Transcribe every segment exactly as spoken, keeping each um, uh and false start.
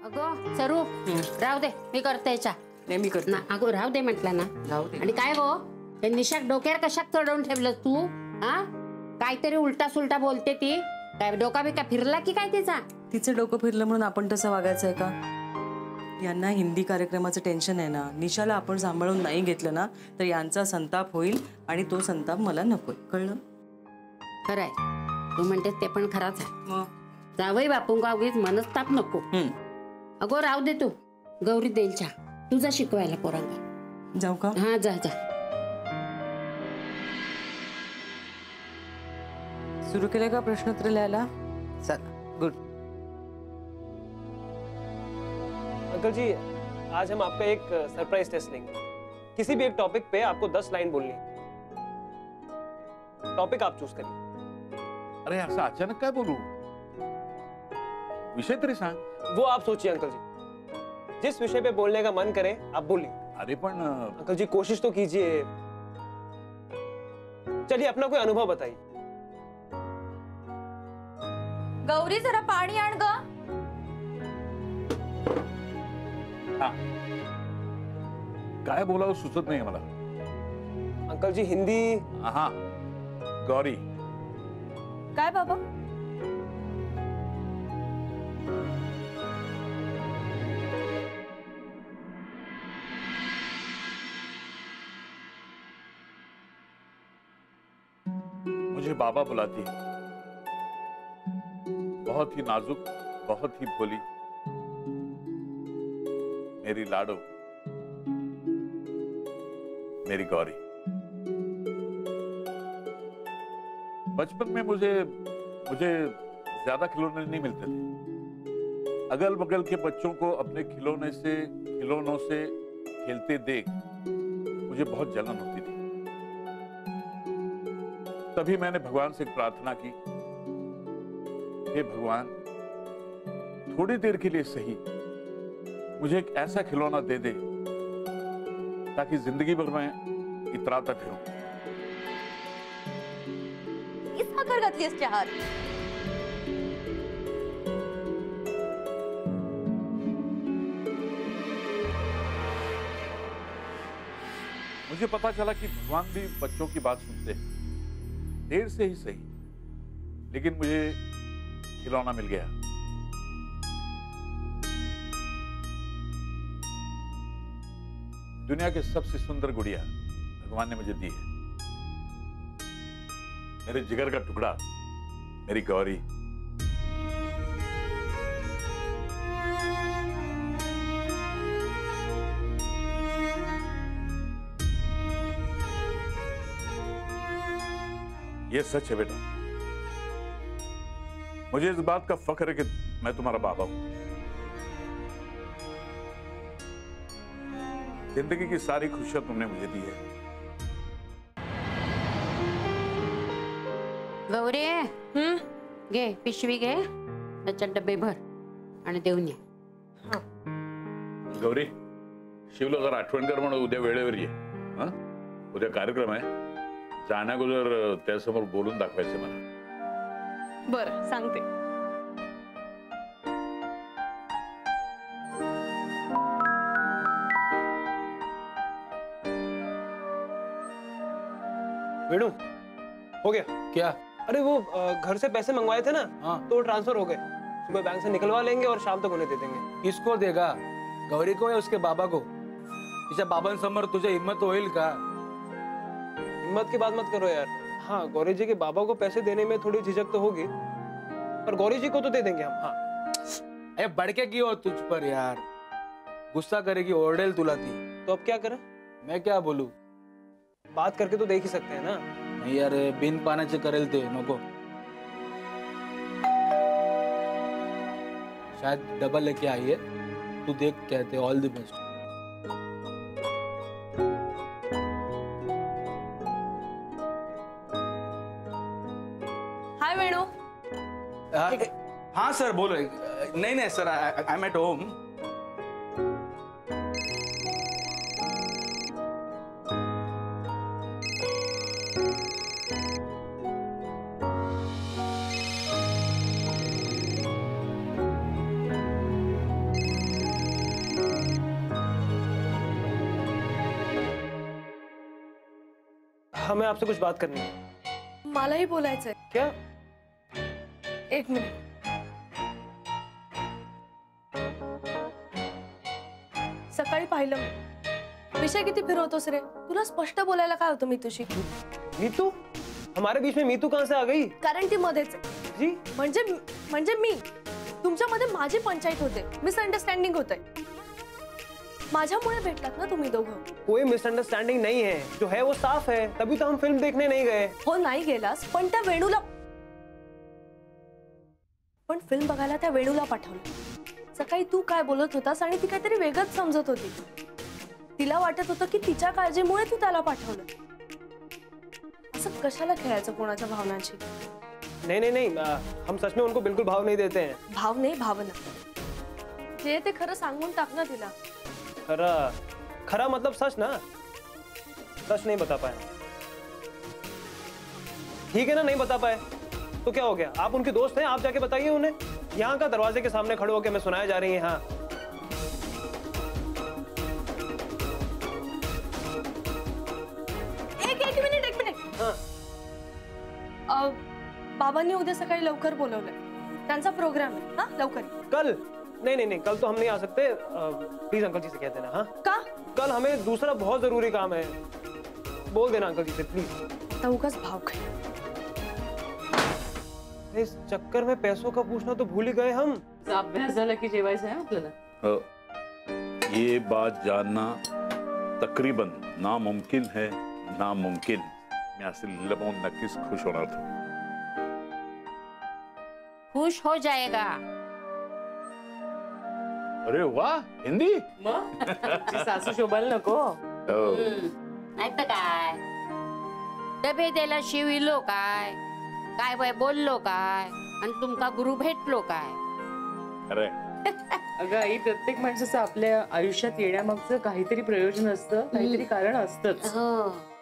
अगो सरू राहू दे, मी करते चा. नाही मी करते ना. अगो राहू दे म्हटलं ना. राहू दे. आणि काय गो ते निशाक डोक्यावर कशाक चढवून ठेवलं तू? हा काहीतरी उलटा सुलटा बोलते ती. काय डोका बिका फिरला की काय तिचा? तिचं डोकं फिरलं म्हणून आपण तसं वागायचं आहे का? यांना हिंदी कार्यक्रमाचं टेन्शन आहे ना. निशाला आपण सांभाळून नाही घेतलं ना तर यांचा संताप होईल आणि तो संताप मला नकोय. कळलं? खरंय तू म्हणतेस ते पण खराच आहे. मग जावई बापूंका उगीच मनस्ताप नको. अगो राहू दे, तू गौरी देईल चहा तुझा शिकवायला पोरांना. जाऊ का? हा जा जा. सुरू केलं का प्रश्नोत्तर लिहायला? चला गुड. अंकल जी आज हम आपका एक सरप्राइज टेस्ट लेंगे. किसी भी एक टॉपिक पे आपको दस लाइन बोलनी है. टॉपिक आप चूज करिए. अरे असं अचानक काय बोलू? विषय तरी सांग. वो आप सोचिए अंकल जी. जिस विषय पे बोलने का मन करे आप बोलिए. अरे पण अंकल जी कोशिश तो कीजिए. चलिए अपना कोई अनुभव बताइए. गौरी जरा पाणी आण ग. हाँ. काय बोलावं सुचत नाही मला. अंकल जी हिंदी. हाँ गौरी. काय बाबा? मुझे बाबा बुलाती है. बहुत ही नाजुक, बहुत ही भोली मेरी लाडो, मेरी गौरी. बचपन में मुझे मुझे ज्यादा खिलौने नहीं मिलते थे. अगल बगल के बच्चों को अपने खिलौने से खिलौनों से खेलते देख मुझे बहुत जलन होती थी. तभी मैंने भगवान से प्रार्थना की, हे भगवान थोड़ी देर के लिए सही मुझे एक ऐसा खिलौना दे दे ताकि जिंदगी भर मैं इतराता फिरूं. इस साखर घातलीस चहात. मुझे पता चला कि भगवान भी बच्चों की बात सुनते हैं. देर से ही सही लेकिन मुझे खिलौना मिल गया. दुनिया के सबसे सुंदर गुड़िया भगवान ने मुझे दी है. मेरे जिगर का टुकड़ा, मेरी गौरी. ये सच है बेटा. मुझे इस बात का फख्र है कि मैं तुम्हारा बाबा हूं. जिंदगी की सारी खुशियां तुमने मुझे दी है. गौरी हम्म घे पिशवी घे, त्याच्यात डबे भर आणि देऊन ये. गौरी शिवला जरा आठवण कर म्हणून उद्या वेळेवर ये. हा उद्या कार्यक्रम आहे. जाण्याअगोदर त्यासमोर बोलून दाखवायचे मला. बरं सांगते. वेणु हो गया क्या? अरे वो घर से पैसे मंगवाए थे ना. हाँ. तो ट्रांसफर हो गए. सुबह बैंक से निकलवा लेंगे और शाम तक उन्हें दे देंगे. किसको देगा? गौरी को या उसके बाबा को? तिच्या बाबांसमोर तुझे हिम्मत होईल का? हिम्मत की बात मत करो यार. हाँ गौरी जी के बाबा को पैसे देने में थोड़ी झिझक तो होगी पर गौरी जी को तो दे देंगे हम. हाँ ए बड़के की हो तुझ पर यार. गुस्सा करेगी, ओरडेल तुला ती. तो अब क्या करें? मैं क्या बोलूं? बात करके तो देख ही सकते हैं ना. नहीं यार बिन पाण्याचे करेल ते नको. शायद डबल लेके आई है. तू देख कहते all the best. Hi Venu. हाँ सर बोलो. नहीं नहीं sir I am at home. हमें आपसे कुछ बात करनी है। मलाही बोलायचंय। क्या? एक मिनिट। सकाळी पाहिलं मी। विषय किती फिरवतोस रे? तुला स्पष्ट बोलायला काय होतं मीतूशी? मीतू? हमारे बीच में मीतू कहाँ से आ गई? कारण ती मध्येच आहे। जी? म्हणजे म्हणजे मी तुमच्यामध्ये माझी पंचायत होते, मिसअंडरस्टँडिंग होते। माझ्यामुळे भेटलात ना तुम्ही दोघं। कोई मिसअंडरस्टैंडिंग नहीं है, जो है वो साफ है, तभी तो हम फिल्म देखने नहीं गए। हो नाही गेलास, पण त्या वेणूला पण फिल्म बघायला त्या वेणूला पाठवलं। सकाळी तू काय बोलत होतास आणि ती काहीतरी वेगळंच समजत होती। तिला वाटत होतं की तिच्या काळजीमुळे तू त्याला पाठवलं। असं कशाला खेळायचं कोणाच्या भावनांची? नहीं नहीं नहीं, आ, हम सच में उनको बिल्कुल भाव नहीं देते हैं। भाव नाही, भावना। जे ते खरं सांगून टाक ना तिला। खरा खरा मतलब सच ना? सच नहीं बता पाए। ठीक है ना, नहीं बता पाए तो क्या हो गया? आप उनके दोस्त हैं, आप जाके बताइए उन्हें। यहाँ का दरवाजे के सामने खड़े होकर मैं सुनाया जा रही है। हाँ, एक एक मिनिट एक मिनिट। हाँ। अ, बाबांनी उद्या सकाळी लवकर बोलवलंय। त्यांचा प्रोग्राम आहे। हा, लवकर ये। कल? नहीं नहीं नहीं, कल तो हम नहीं आ सकते। प्लीज अंकल जी से कह देना। हाँ, का? कल हमें दूसरा बहुत जरूरी काम है। बोल देना अंकल जी से प्लीज। आता उगाच भाव खाय। इस चक्कर में पैसों का पूछना तो भूल ही गए हम। अभ्यास झाला की जेवायचं आहे आपल्याला। अ, ये बात जानना तकरीबन नामुमकिन है, नामुमकिन। मी असे लिहिलं नक्कीच खुश होणार तू। खुश हो जाएगा। अरे वाह, हिंदी? मग आमची सासू शोभायला नको? हो. नाही तर काय, डबे द्यायला शिविलो काय, काय बाय बोललो काय, आणि तुमका गुरु भेटलो काय? अरे अगं आई, प्रत्येक माणसाचं आपल्या आयुष्यात येण्यामागचं काहीतरी प्रयोजन असतं, काहीतरी कारण असतंच। हो,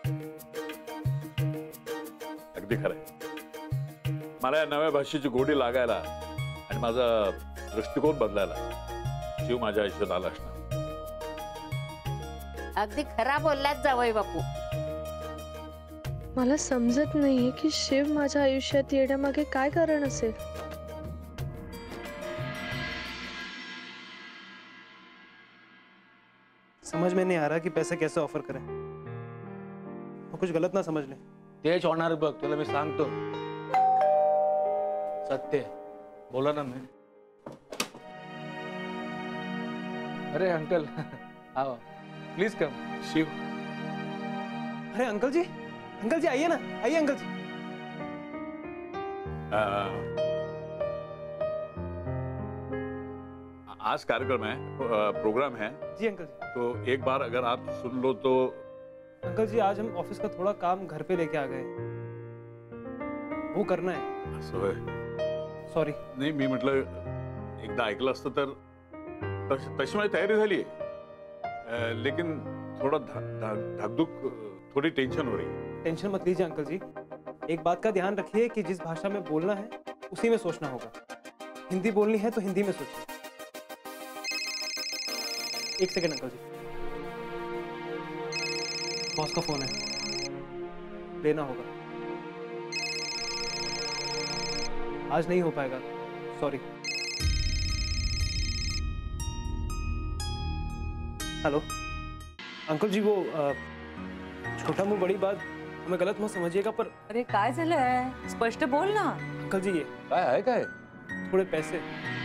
अगदी खरंय। मला या नव्या भाषेची गोडी लागायला आणि माझा दृष्टिकोन बदलायला शिव माझ्या आयुष्यात आला असणार। अगदी खरा बोललात जावई बापू। मला समजत नाहीये की शिव माझ्या आयुष्यात येण्यामागे काय कारण असेल। समझ में नहीं आ रहा कि पैसे कैसे ऑफर करें। वो कुछ गलत ना समझ ले। तेच होणार बघ, तुला मी सांगतो। सत्य बोला ना मैं। अरे अंकल, आओ प्लीज कम। शिव, अरे अंकल जी, अंकल जी आइए ना, आइए अंकल जी। अ, आज कार्यक्रम है, अ, प्रोग्राम है, जी अंकल जी। तो एक बार अगर आप सुन लो तो। अंकल जी, आज हम ऑफिस का थोड़ा काम घर पे लेके आ गए, वो करना है। असं होय? सॉरी। नाही, मी म्हटलं एकदा ऐकलं असतं तर तश- तशी माझी तयारी झाली आहे, लेकिन थोड़ा धा- धा- धाकधूक, थोड़ी टेंशन हो रही है। टेंशन मत लीजिए अंकल जी। एक बात का ध्यान रखिए कि जिस भाषा में बोलना है उसी में सोचना होगा। हिंदी बोलनी है तो हिंदी में सोचिए। एक सेकंड अंकल जी, बॉस का फोन है, लेना होगा। आज नहीं हो पाएगा, सॉरी। हेलो अंकल जी, वो अ, छोटा मुंह बड़ी बात हमें गलत मत समझिएगा, पर अरे काय झालंय? स्पष्ट बोल ना। अंकल जी, ये काय आहे काय? थोड़े पैसे